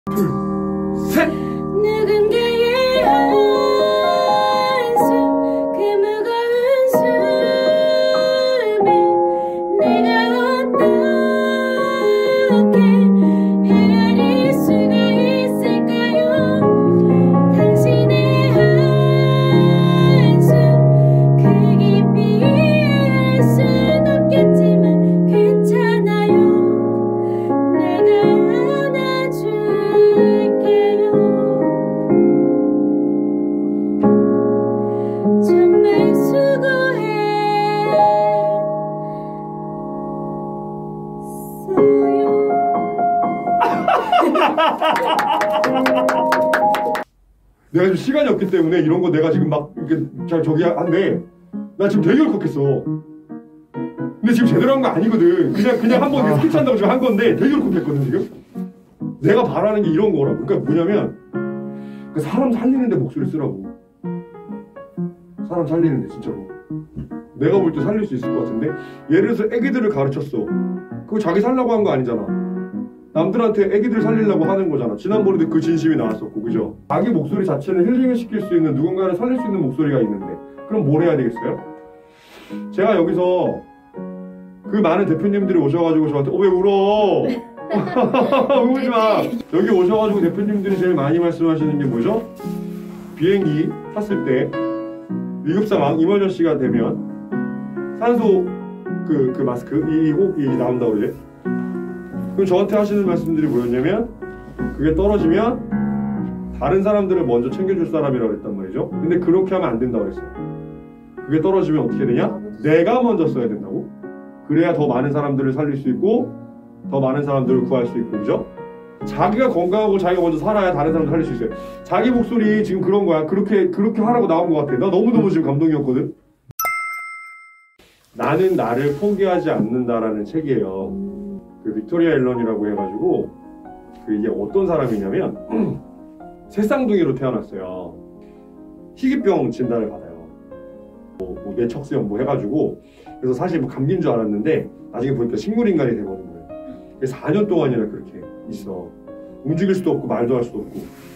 둘, 셋! 누군가의 한숨 그 무거운 숨에 내가 어떻게 헤아릴 수가 있을까요? 당신의 한숨 그 깊이 이해할 순 없겠지만 괜찮아요. 내가 안아줄게요. 정말 수고했어요. 내가 지금 시간이 없기 때문에 이런 거 내가 지금 막 이렇게 잘 저기 한데 나 지금 되게 울컥했어. 근데 지금 제대로 한 거 아니거든. 그냥 한번 스케치 한다고 지금 한 건데 되게 울컥했거든 지금. 내가 바라는 게 이런 거라고. 그러니까 뭐냐면 그 사람 살리는데 목소리 쓰라고. 사람 살리는데 진짜로. 내가 볼 때 살릴 수 있을 것 같은데 예를 들어서 애기들을 가르쳤어. 그거 자기 살라고 한 거 아니잖아. 남들한테 애기들 살리려고 하는 거잖아. 지난번에도 그 진심이 나왔었고, 그죠? 자기 목소리 자체는 힐링을 시킬 수 있는, 누군가를 살릴 수 있는 목소리가 있는데 그럼 뭘 해야 되겠어요? 제가 여기서 그 많은 대표님들이 오셔가지고 저한테 왜 울어? 울지 마. 여기 오셔가지고 대표님들이 제일 많이 말씀하시는 게 뭐죠? 비행기 탔을 때 위급상황 이머전시가 되면 산소 그 마스크 이 나온다고 그래. 그럼 저한테 하시는 말씀들이 뭐였냐면 그게 떨어지면 다른 사람들을 먼저 챙겨줄 사람이라고 했단 말이죠. 근데 그렇게 하면 안 된다고 그랬어요. 그게 떨어지면 어떻게 되냐? 내가 먼저 써야 된다고. 그래야 더 많은 사람들을 살릴 수 있고 더 많은 사람들을 구할 수 있고, 그죠? 자기가 건강하고 자기가 먼저 살아야 다른 사람들 살릴 수 있어요. 자기 목소리 지금 그런 거야. 그렇게 하라고 나온 것 같아. 나 너무너무 지금 감동이었거든. 나는 나를 포기하지 않는다라는 책이에요. 그 빅토리아 앨런이라고 해가지고 이게 어떤 사람이냐면 새쌍둥이로 태어났어요. 희귀병 진단을 받아요. 뭐 뇌척수염 뭐 해가지고. 그래서 사실 뭐 감기인 줄 알았는데 나중에 보니까 식물인간이 돼버린 거예요. 4년 동안이나 그렇게 있어. 움직일 수도 없고 말도 할 수도 없고.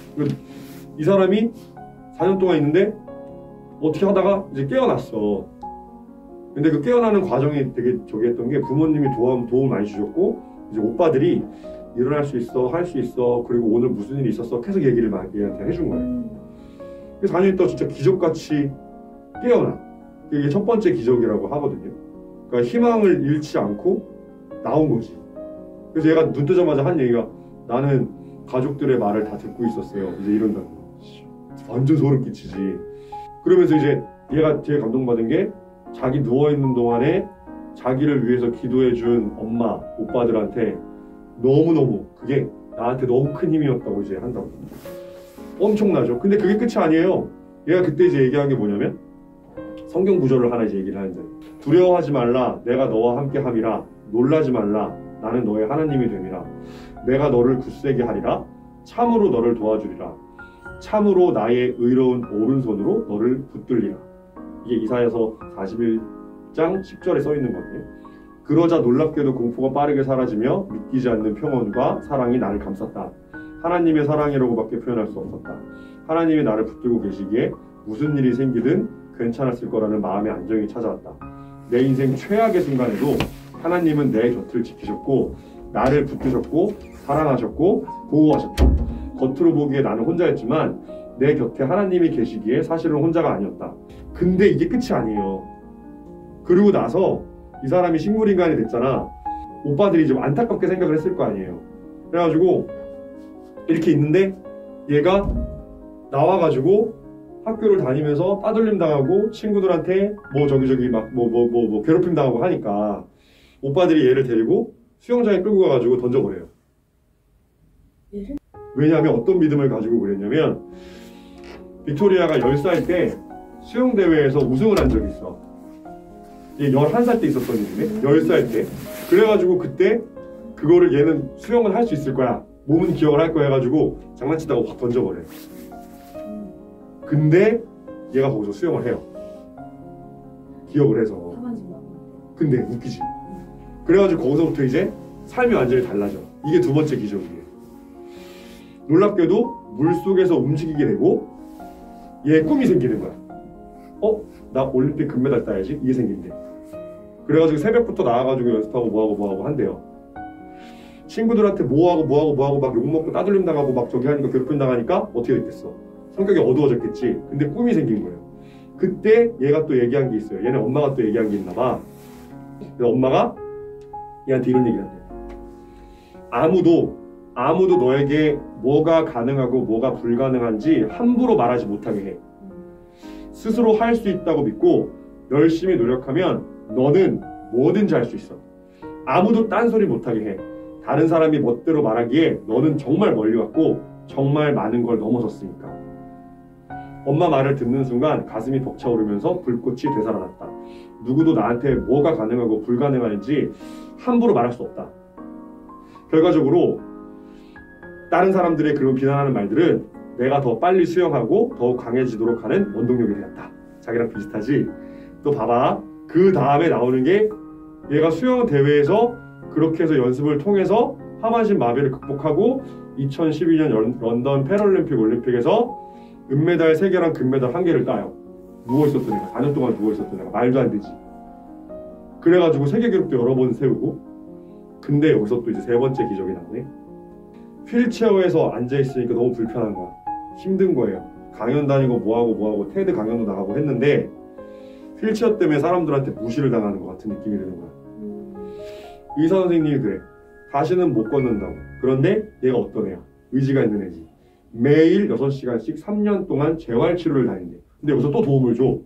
이 사람이 4년 동안 있는데 어떻게 하다가 이제 깨어났어. 근데 그 깨어나는 과정이 되게 저기 했던 게 부모님이 도움 많이 주셨고, 이제 오빠들이 일어날 수 있어, 할 수 있어, 그리고 오늘 무슨 일이 있었어 계속 얘기를 막 얘한테 해준 거예요. 그래서 4년 있다가 진짜 기적같이 깨어나. 이게 첫 번째 기적이라고 하거든요. 그러니까 희망을 잃지 않고 나온 거지. 그래서 얘가 눈 뜨자마자 한 얘기가 나는 가족들의 말을 다 듣고 있었어요. 이제 이런다고. 완전 소름 끼치지. 그러면서 이제 얘가 되게 감동받은 게 자기 누워있는 동안에 자기를 위해서 기도해준 엄마, 오빠들한테 너무너무 그게 나한테 너무 큰 힘이었다고 이제 한다고. 엄청나죠? 근데 그게 끝이 아니에요. 얘가 그때 이제 얘기한 게 뭐냐면 성경 구절을 하나 이제 얘기를 하는데 두려워하지 말라 내가 너와 함께 함이라 놀라지 말라 나는 너의 하나님이 됨이라 내가 너를 굳세게 하리라 참으로 너를 도와주리라 참으로 나의 의로운 오른손으로 너를 붙들리라. 이게 이사야서 41장 10절에 써있는 거거든요. 그러자 놀랍게도 공포가 빠르게 사라지며 믿기지 않는 평온과 사랑이 나를 감쌌다. 하나님의 사랑이라고밖에 표현할 수 없었다. 하나님이 나를 붙들고 계시기에 무슨 일이 생기든 괜찮았을 거라는 마음의 안정이 찾아왔다. 내 인생 최악의 순간에도 하나님은 내 곁을 지키셨고 나를 붙드셨고 사랑하셨고 보호하셨다. 겉으로 보기에 나는 혼자였지만 내 곁에 하나님이 계시기에 사실은 혼자가 아니었다. 근데 이게 끝이 아니에요. 그러고 나서 이 사람이 식물인간이 됐잖아. 오빠들이 좀 안타깝게 생각을 했을 거 아니에요. 그래가지고 이렇게 있는데 얘가 나와가지고 학교를 다니면서 따돌림 당하고 친구들한테 뭐 저기저기 막 뭐 괴롭힘 당하고 하니까 오빠들이 얘를 데리고 수영장에 끌고 가가지고 던져버려요. 왜냐하면 어떤 믿음을 가지고 그랬냐면 빅토리아가 10살 때 수영대회에서 우승을 한 적이 있어. 이게 11살 때 있었던 일인데 10살 때. 그래가지고 그때 그거를 얘는 수영을 할 수 있을 거야. 몸은 기억을 할 거야 해가지고 장난치다가 확 던져버려요. 근데 얘가 거기서 수영을 해요. 기억을 해서. 근데 웃기지. 그래가지고 거기서부터 이제 삶이 완전히 달라져. 이게 두 번째 기적이에요. 놀랍게도 물속에서 움직이게 되고 얘 꿈이 생기는 거야. 나 올림픽 금메달 따야지. 이게 생긴대. 그래가지고 새벽부터 나와가지고 연습하고 뭐하고 한대요. 친구들한테 뭐하고 막 욕먹고 따돌림 당하고 막 저기 하니까 괴롭힘 당하니까 어떻게 됐겠어? 성격이 어두워졌겠지. 근데 꿈이 생긴 거예요. 그때 얘가 또 얘기한 게 있어요. 얘네 엄마가 또 얘기한 게 있나 봐. 그래서 엄마가 얘한테 이런 얘기를 한대요. 아무도 너에게 뭐가 가능하고 뭐가 불가능한지 함부로 말하지 못하게 해. 스스로 할 수 있다고 믿고 열심히 노력하면 너는 뭐든지 할 수 있어. 아무도 딴소리 못하게 해. 다른 사람이 멋대로 말하기에 너는 정말 멀리 왔고 정말 많은 걸 넘어섰으니까. 엄마 말을 듣는 순간 가슴이 벅차오르면서 불꽃이 되살아났다. 누구도 나한테 뭐가 가능하고 불가능한지 함부로 말할 수 없다. 결과적으로 다른 사람들의 그런 비난하는 말들은 내가 더 빨리 수영하고 더욱 강해지도록 하는 원동력이 되었다. 자기랑 비슷하지? 또 봐봐. 그 다음에 나오는 게 얘가 수영 대회에서 그렇게 해서 연습을 통해서 하반신 마비를 극복하고 2012년 런던 패럴림픽 올림픽에서 은메달 3개랑 금메달 1개를 따요. 누워있었던 애가 4년 동안 누워있었던 애가 말도 안 되지. 그래가지고 세계 기록도 여러 번 세우고. 근데 여기서 또 이제 세 번째 기적이 나오네. 휠체어에서 앉아있으니까 너무 불편한 거야. 힘든 거예요. 강연 다니고 뭐하고 테드 강연도 나가고 했는데 휠체어 때문에 사람들한테 무시를 당하는 것 같은 느낌이 드는 거야. 의사 선생님이 그래. 다시는 못 걷는다고. 그런데 얘가 어떤 애야? 의지가 있는 애지. 매일 6시간씩 3년 동안 재활치료를 다닌대. 근데 여기서 또 도움을 줘.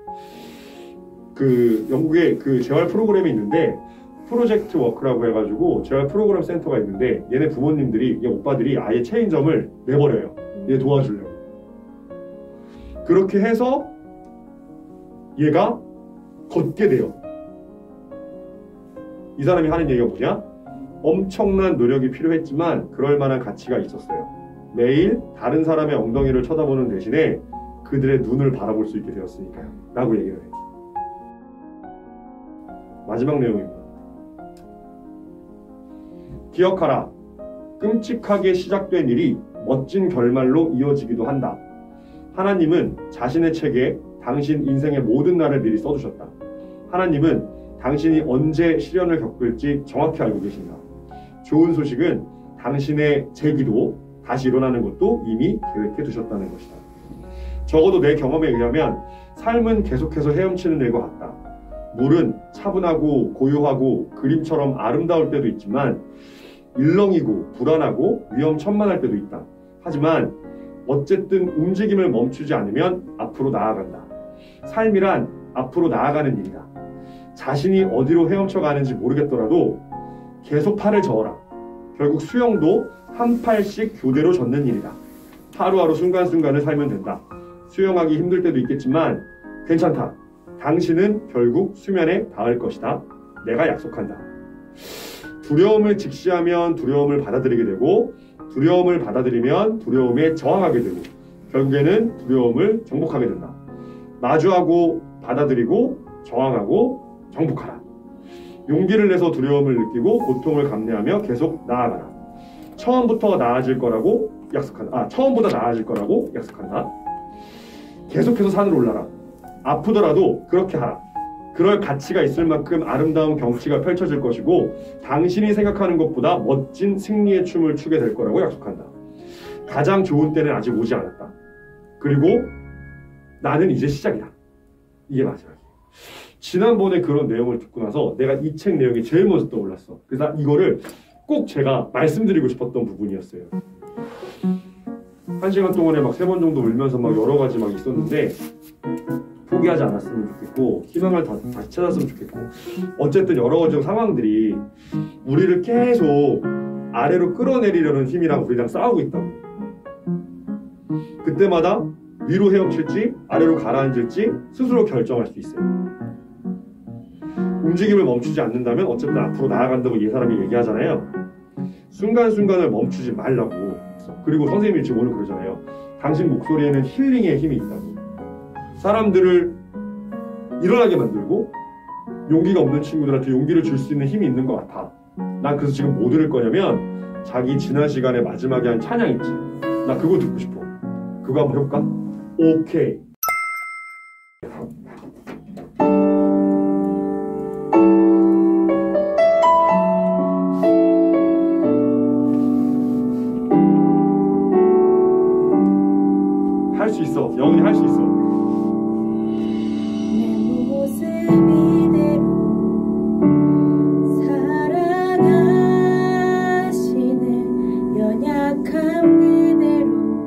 그 영국에 그 재활 프로그램이 있는데 프로젝트 워크라고 해가지고 재활 프로그램 센터가 있는데 얘네 부모님들이, 얘 오빠들이 아예 체인점을 내버려요. 얘 도와주려고. 그렇게 해서 얘가 걷게 돼요. 이 사람이 하는 얘기가 뭐냐? 엄청난 노력이 필요했지만 그럴 만한 가치가 있었어요. 매일 다른 사람의 엉덩이를 쳐다보는 대신에 그들의 눈을 바라볼 수 있게 되었으니까요. 라고 얘기를 해요. 마지막 내용입니다. 기억하라. 끔찍하게 시작된 일이 멋진 결말로 이어지기도 한다. 하나님은 자신의 책에 당신 인생의 모든 날을 미리 써두셨다. 하나님은 당신이 언제 시련을 겪을지 정확히 알고 계신다. 좋은 소식은 당신의 재기도 다시 일어나는 것도 이미 계획해 두셨다는 것이다. 적어도 내 경험에 의하면 삶은 계속해서 헤엄치는 일과 같다. 물은 차분하고 고요하고 그림처럼 아름다울 때도 있지만 일렁이고 불안하고 위험천만할 때도 있다. 하지만 어쨌든 움직임을 멈추지 않으면 앞으로 나아간다. 삶이란 앞으로 나아가는 일이다. 자신이 어디로 헤엄쳐 가는지 모르겠더라도 계속 팔을 저어라. 결국 수영도 한 팔씩 교대로 젓는 일이다. 하루하루 순간순간을 살면 된다. 수영하기 힘들 때도 있겠지만 괜찮다. 당신은 결국 수면에 닿을 것이다. 내가 약속한다. 두려움을 직시하면 두려움을 받아들이게 되고 두려움을 받아들이면 두려움에 저항하게 되고 결국에는 두려움을 정복하게 된다. 마주하고 받아들이고 저항하고 정복하라. 용기를 내서 두려움을 느끼고 고통을 감내하며 계속 나아가라. 처음부터 나아질 거라고 약속한다. 처음보다 나아질 거라고 약속한다. 계속해서 산을 올라라. 아프더라도 그렇게 하라. 그럴 가치가 있을 만큼 아름다운 경치가 펼쳐질 것이고 당신이 생각하는 것보다 멋진 승리의 춤을 추게 될 거라고 약속한다. 가장 좋은 때는 아직 오지 않았다. 그리고 나는 이제 시작이다. 이게 마지막이에요. 지난번에 그런 내용을 듣고 나서 내가 이 책 내용이 제일 먼저 떠올랐어. 그래서 이거를 꼭 제가 말씀드리고 싶었던 부분이었어요. 1시간 동안에 막 3번 정도 울면서 막 여러 가지 막 있었는데 포기하지 않았으면 좋겠고 희망을 다시 찾았으면 좋겠고 어쨌든 여러 가지 상황들이 우리를 계속 아래로 끌어내리려는 힘이랑 우리랑 싸우고 있다고. 그때마다 위로 헤엄칠지 아래로 가라앉을지 스스로 결정할 수 있어요. 움직임을 멈추지 않는다면 어쨌든 앞으로 나아간다고 이 사람이 얘기하잖아요. 순간순간을 멈추지 말라고. 그리고 선생님이 지금 오늘 그러잖아요. 당신 목소리에는 힐링의 힘이 있다고. 사람들을 일어나게 만들고 용기가 없는 친구들한테 용기를 줄 수 있는 힘이 있는 것 같아. 난 그래서 지금 뭐 들을 거냐면 자기 지난 시간에 마지막에 한 찬양 있지. 나 그거 듣고 싶어. 그거 한번 해볼까? 오케이. 할 수 있어. 영훈이 할 수 있어. 내 모습 이대로 살아가시네. 연약함 그대로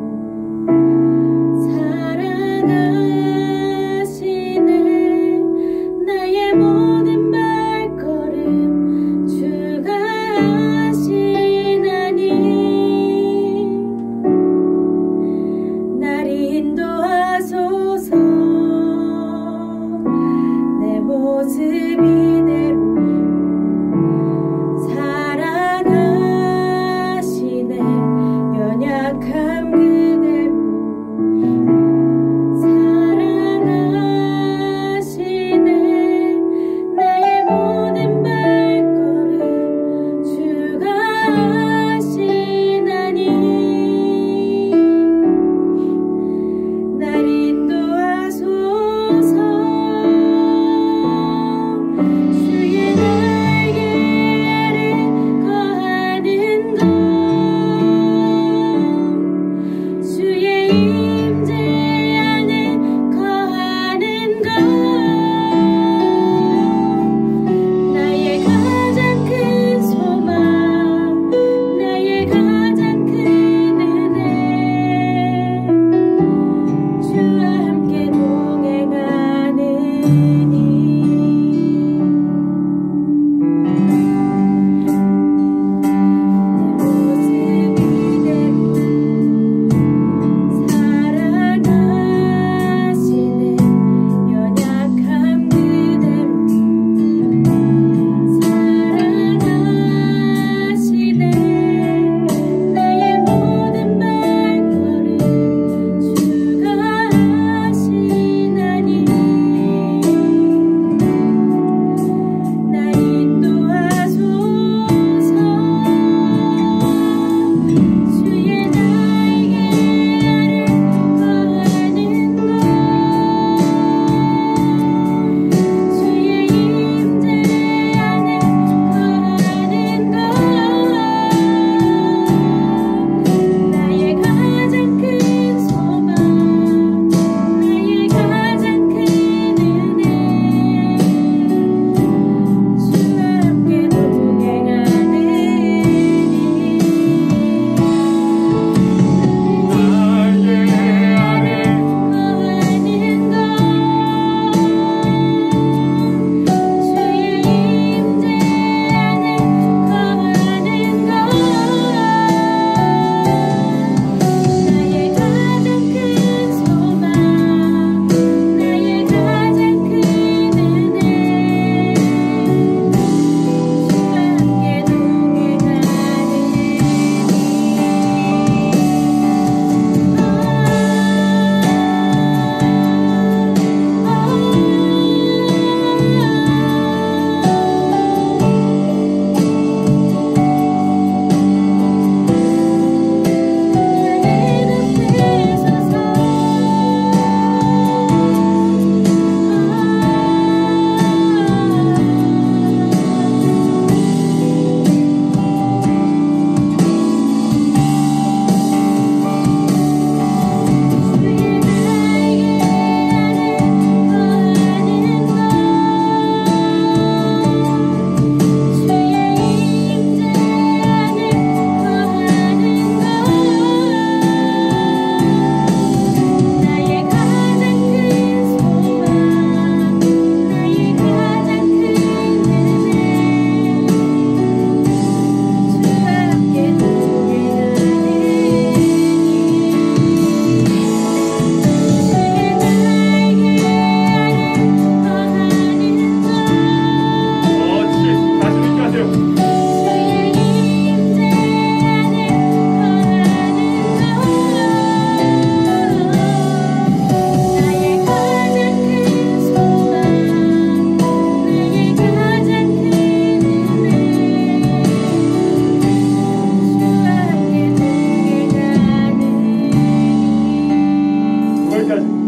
살아가시네. 나의 모든 발걸음 주가 하시나니 나를 인도하소서. 내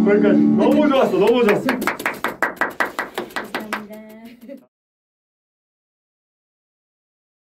거기까지. 너무 좋았어, 너무 좋았어.